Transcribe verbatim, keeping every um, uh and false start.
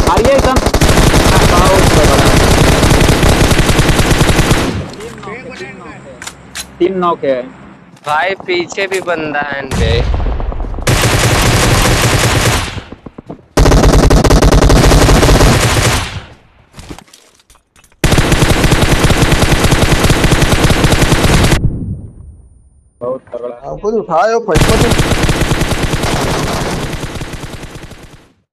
आ रही है एकदम बहुत तगड़ा। तीन नॉक है। भाई पीछे भी बंदा है बे। बहुत तगड़ा। आप खुद उठाए हो फटफट।